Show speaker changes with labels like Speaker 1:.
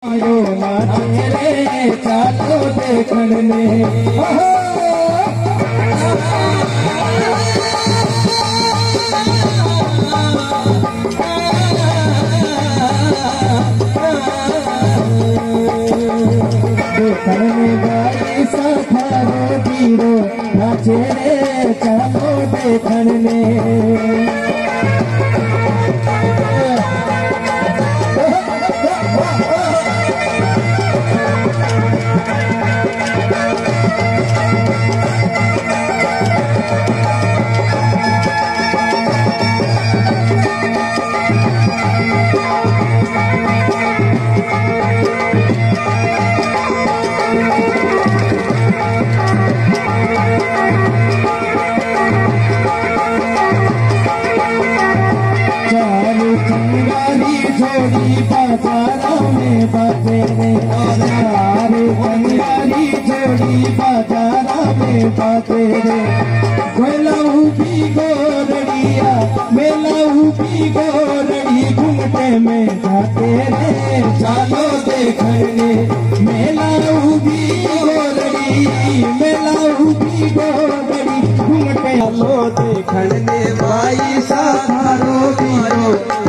Speaker 1: आयो नाचे रे चालो देखने देखने गाड़ी साथारो बीरो नाचे रे चालो देखने जोड़ी बाजारों में बाजे रे सारे बंगाली जोड़ी बाजारों में बाजे रे मेलाऊ भी गोरड़िया मेलाऊ भी गोरड़ी घूमते में जाते रे चालो देखने मेलाऊ भी गोरड़ी मेलाऊ भी गोरड़ी घूमते चालो देखने भाई साधारो बीरो